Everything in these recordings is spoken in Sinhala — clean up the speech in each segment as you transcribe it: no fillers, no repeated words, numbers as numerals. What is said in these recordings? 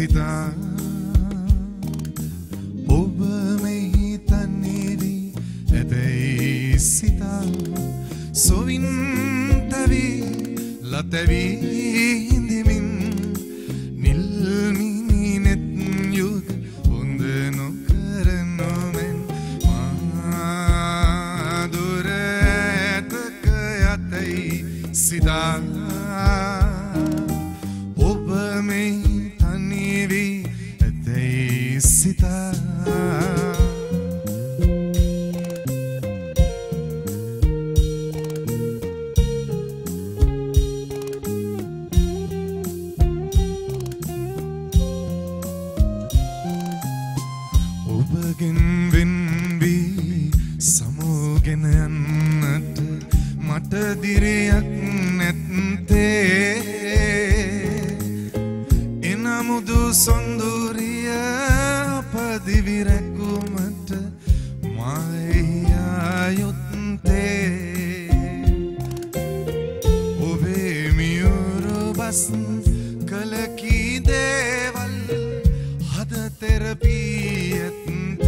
සිතා ඔබ මෙහි තනිවි ඇතැයි සිතා සොවින් තැවි ලතැවි හිඳමින් නිල්මිනිනෙත් යුග හොඳ නොකරනොමෙන් මාදුර ඇතක යතැයි සිතා ඔබ මෙහි තනිවි ඇතැයි සිතා ඔබගෙන් වෙන්වී සමුගෙන යන්නට මට දිරියක් නැත්තේ එනමුදු සොඳුරිය අපදිවි රැකුමට මායා යුත්තේ ඔබේ මියුරු බස් කලකී දේවල් හද තෙරපියත්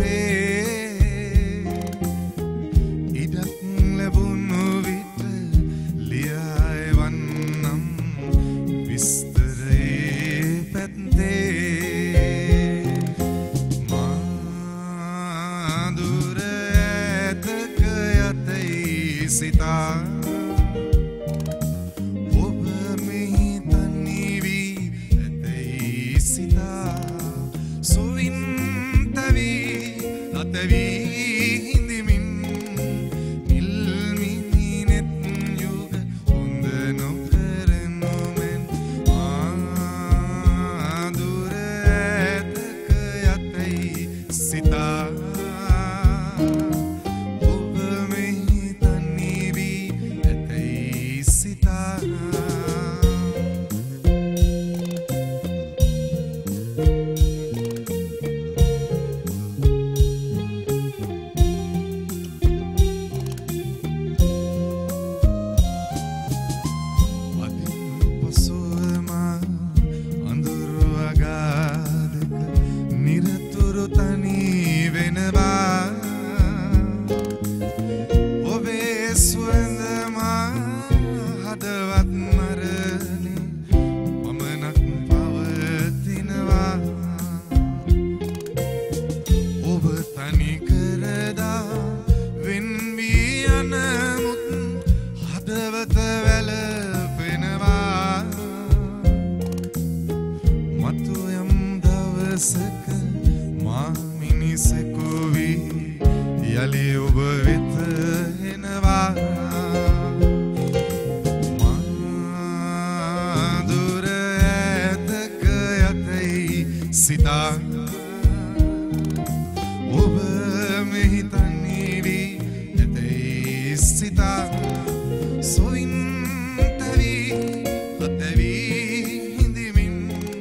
ඉඩක් ලැබුණු විට ලියවන්නම් විස්තරේ පැත්තේ මාදුර ඇතක යතැයි සිතා ඔබ මෙහි තනිවි ඇතැයි සිතා සොවින් තැවි ලතැවි හිඳමින් නිල්මිනිනෙත් යුග හොඳ නොකරනොමෙන් මාදුර ඇතක යතැයි සිතා ඔබ මෙහි තනිවි ඇතැයි සිතා නිරතුරු තනි වෙනවා ඔබේ සුවඳමා හදවත් මරණි පමණක් පවතිනවා ඔබ තනි කරදා වෙන්වී යනමුත් හදවත වැළපෙනවා මතු යම් දවසක මා මිනිසෙකු වී යලි ඔබ වෙත එනවා මාදුර ඇතක යතැයි සිතා ඔබ මෙහි තනිවි ඇතැයි සිතා සොවින් තැවි ලතැවි හිඳමින්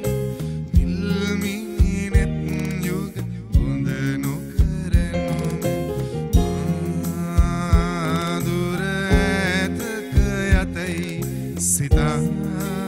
නිල්මිනිනෙත් යුග හොඳ නොකරනොමෙන් මාදුර ඇතක යතැයි සිතා